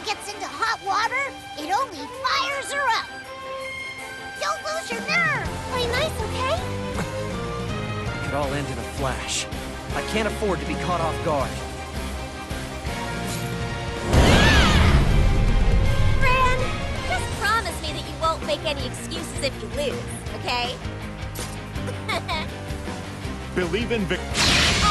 gets into hot water, it only fires her up. Don't lose your nerve. Play nice, okay? It could all end in a flash. I can't afford to be caught off guard. Fran, just promise me that you won't make any excuses if you lose, okay? Believe in victory.